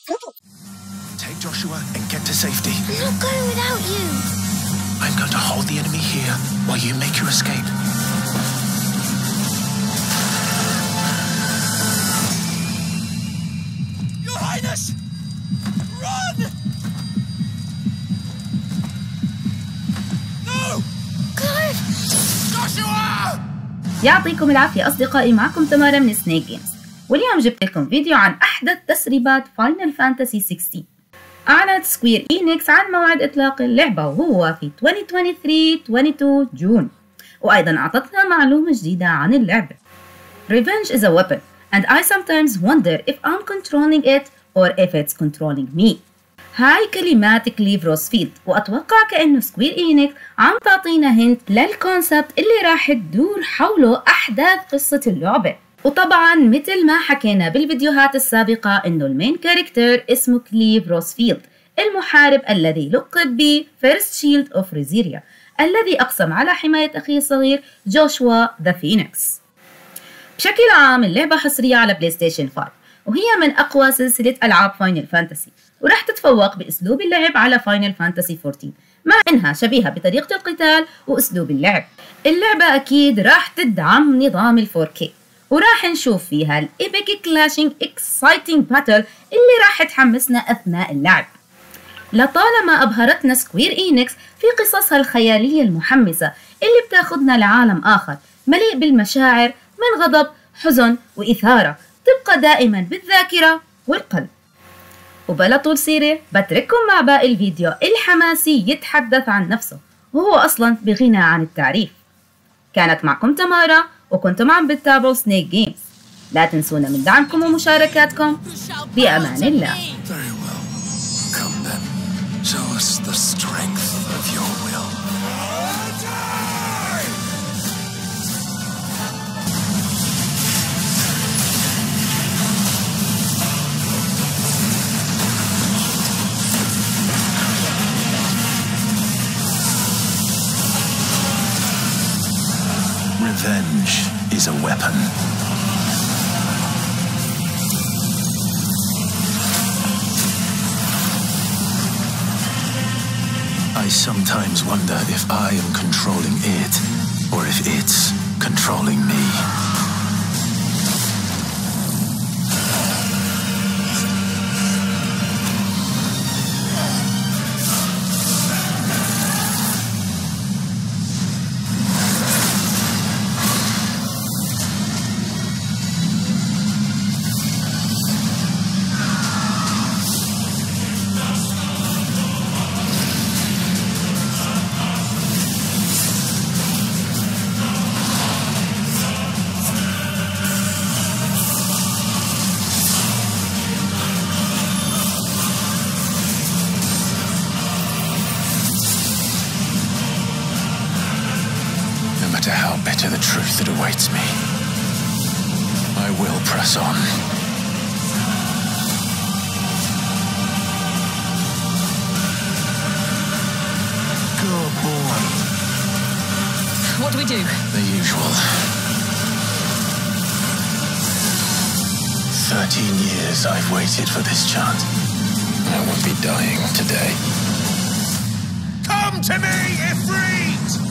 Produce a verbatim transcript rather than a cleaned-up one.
Take Joshua and get to safety. I'm not going without you. I'm going to hold the enemy here while you make your escape. Your Highness! Run! No! Clive! Joshua! يعطيكم العافية أصدقائي، معكم تمارا من سنيك جيمز، واليوم جبت لكم فيديو عن أحدث تسريبات فاينل فانتسي ستة عشر. أعلنت سكوير إينكس عن موعد إطلاق اللعبة وهو في اثنين وعشرين اثنين وعشرين جون، وأيضا أعطتنا معلومة جديدة عن اللعبة. Revenge is a weapon and I sometimes wonder if I'm controlling it or if it's controlling me. هاي كلمات كليف روزفيلد، وأتوقع كأنه سكوير إينكس عم تعطينا هنت للكونسبت اللي راح تدور حوله أحداث قصة اللعبة. وطبعا مثل ما حكينا بالفيديوهات السابقة إنه المين كاركتر اسمه كليف روزفيلد، المحارب الذي لقب ب First Shield of Rizeria، الذي أقسم على حماية أخيه الصغير جوشوا ذا فينيكس. بشكل عام اللعبة حصرية على بلاي ستيشن خمسة، وهي من أقوى سلسلة ألعاب فاينل فانتسي، ورح تتفوق بأسلوب اللعب على فاينل فانتسي أربعة عشر، مع إنها شبيهة بطريقة القتال وأسلوب اللعب. اللعبة أكيد راح تدعم نظام ال فور كي، وراح نشوف فيها الإيبك كلاشينج إكسايتنج باتل اللي راح تحمسنا أثناء اللعب. لطالما أبهرتنا سكوير إينكس في قصصها الخيالية المحمسة اللي بتاخدنا لعالم آخر مليء بالمشاعر من غضب، حزن وإثارة، تبقى دائما بالذاكرة والقلب. وبلا طول سيرة بترككم مع باقي الفيديو الحماسي يتحدث عن نفسه، وهو أصلا بغنى عن التعريف. كانت معكم تمارا، وكنتم عم بتتابعوا سنيك جيمز. لا تنسونا من دعمكم ومشاركاتكم. بأمان الله. Very well. Come then. Show us the strength of your will. Revenge is a weapon. I sometimes wonder if I am controlling it, or if it's controlling me. No matter how bitter the truth that awaits me, I will press on. Good boy. What do we do? The usual. Thirteen years I've waited for this chance. I won't be dying today. Come to me, Ifrit!